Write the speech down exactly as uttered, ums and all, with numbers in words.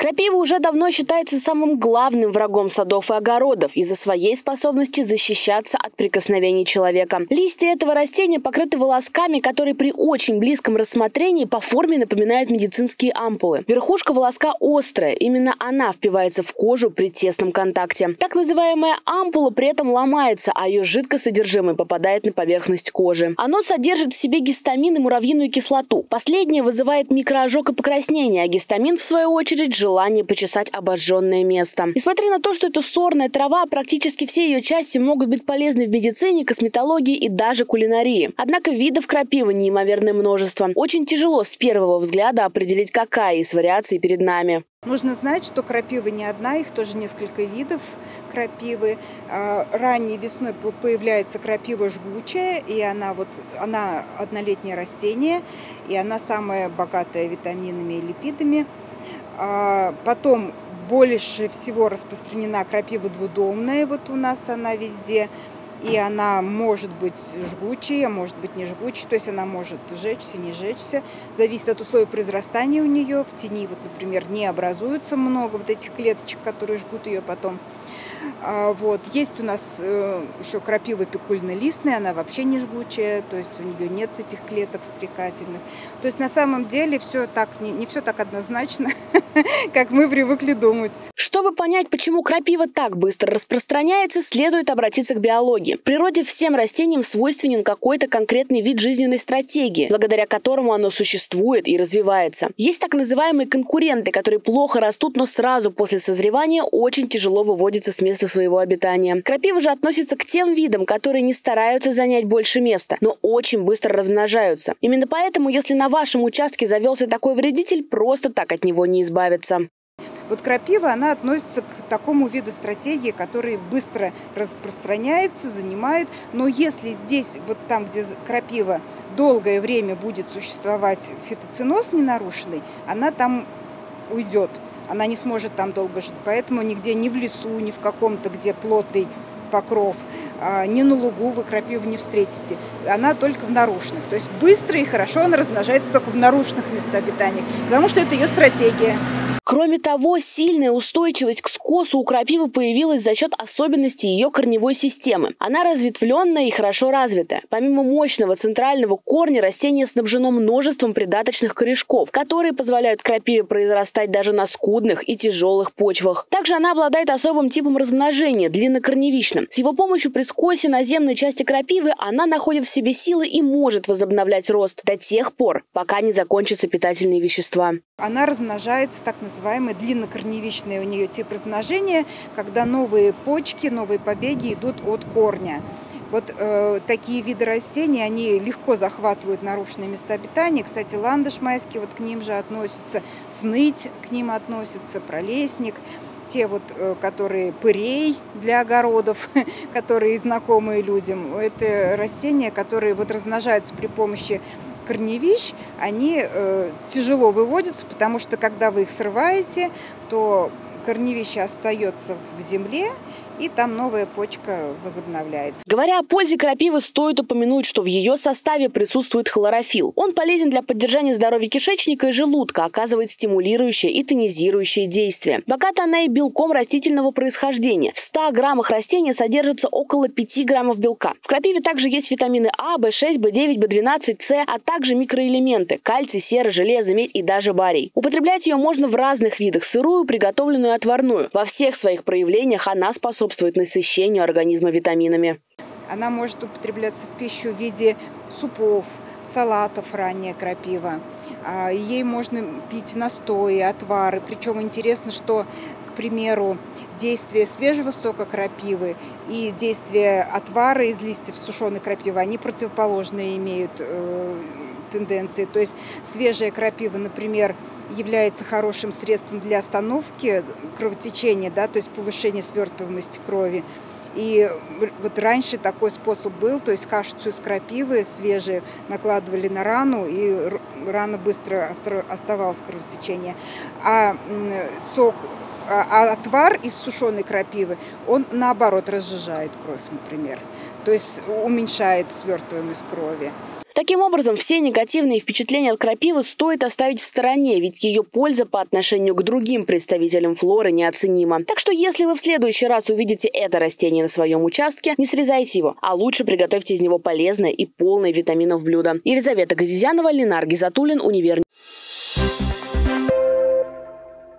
Крапива уже давно считается самым главным врагом садов и огородов из-за своей способности защищаться от прикосновений человека. Листья этого растения покрыты волосками, которые при очень близком рассмотрении по форме напоминают медицинские ампулы. Верхушка волоска острая, именно она впивается в кожу при тесном контакте. Так называемая ампула при этом ломается, а ее жидкосодержимое попадает на поверхность кожи. Оно содержит в себе гистамин и муравьиную кислоту. Последнее вызывает микроожог и покраснение, а гистамин, в свою очередь, желание почесать обожженное место. Несмотря на то, что это сорная трава, практически все ее части могут быть полезны в медицине, косметологии и даже кулинарии. Однако видов крапивы неимоверное множество. Очень тяжело с первого взгляда определить, какая из вариаций перед нами. Нужно знать, что крапива не одна, их тоже несколько видов крапивы. Ранней весной появляется крапива жгучая, и она, вот, она однолетнее растение, и она самая богатая витаминами и липидами. Потом больше всего распространена крапива двудомная, вот у нас она везде. И она может быть жгучей, а может быть не жгучей, то есть она может жечься, не жечься. Зависит от условий произрастания у нее. В тени, вот, например, не образуется много вот этих клеточек, которые жгут ее потом. Вот. Есть у нас еще крапива пикульно-листная, она вообще не жгучая, то есть у нее нет этих клеток стрекательных. То есть на самом деле все так, не, не все так однозначно, как мы привыкли думать. Чтобы понять, почему крапива так быстро распространяется, следует обратиться к биологии. В природе всем растениям свойственен какой-то конкретный вид жизненной стратегии, благодаря которому оно существует и развивается. Есть так называемые конкуренты, которые плохо растут, но сразу после созревания очень тяжело выводятся с места своего обитания. Крапива же относится к тем видам, которые не стараются занять больше места, но очень быстро размножаются. Именно поэтому, если на вашем участке завелся такой вредитель, просто так от него не избавиться. Вот крапива, она относится к такому виду стратегии, который быстро распространяется, занимает. Но если здесь, вот там, где крапива долгое время будет существовать фитоценоз ненарушенный, она там уйдет. Она не сможет там долго жить. Поэтому нигде, ни в лесу, ни в каком-то, где плотный покров, ни на лугу вы крапиву не встретите. Она только в нарушенных. То есть быстро и хорошо она размножается только в нарушенных местах обитания, потому что это ее стратегия. Кроме того, сильная устойчивость к скосу у крапивы появилась за счет особенностей ее корневой системы. Она разветвленная и хорошо развитая. Помимо мощного центрального корня, растение снабжено множеством придаточных корешков, которые позволяют крапиве произрастать даже на скудных и тяжелых почвах. Также она обладает особым типом размножения – длиннокорневичным. С его помощью при скосе наземной части крапивы она находит в себе силы и может возобновлять рост до тех пор, пока не закончатся питательные вещества. Она размножается, так называемый длиннокорневичный у нее тип размножения, когда новые почки, новые побеги идут от корня. Вот э, такие виды растений, они легко захватывают нарушенные места обитания. Кстати, ландыш майский вот к ним же относится, сныть к ним относится, пролесник. Те вот, которые пырей для огородов, которые знакомые людям. Это растения, которые вот размножаются при помощи корневищ, они э, тяжело выводятся, потому что когда вы их срываете, то корневище остается в земле, и там новая почка возобновляется. Говоря о пользе крапивы, стоит упомянуть, что в ее составе присутствует хлорофилл. Он полезен для поддержания здоровья кишечника и желудка, оказывает стимулирующее и тонизирующее действие. Богата она и белком растительного происхождения. В ста граммах растения содержится около пяти граммов белка. В крапиве также есть витамины А, бэ шесть, бэ девять, бэ двенадцать, С, а также микроэлементы – кальций, сера, железо, медь и даже барий. Употреблять ее можно в разных видах – сырую, приготовленную и отварную. Во всех своих проявлениях она способствует способствует насыщению организма витаминами. Она может употребляться в пищу в виде супов, салатов, ранняя крапива. Ей можно пить настои, отвары. Причем интересно, что, к примеру, действие свежего сока крапивы и действие отвара из листьев сушеной крапивы, они противоположные имеют э, тенденции. То есть свежая крапива, например, является хорошим средством для остановки кровотечения, да, то есть повышения свертываемости крови. И вот раньше такой способ был, то есть кашицу из крапивы свежие накладывали на рану, и рана быстро оставалось кровотечение. А сок, а отвар из сушеной крапивы, он наоборот разжижает кровь, например, то есть уменьшает свертываемость крови. Таким образом, все негативные впечатления от крапивы стоит оставить в стороне, ведь ее польза по отношению к другим представителям флоры неоценима. Так что, если вы в следующий раз увидите это растение на своем участке, не срезайте его, а лучше приготовьте из него полезное и полное витаминов блюдо. Елизавета Газизянова, Ленар Гизатуллин, Универ.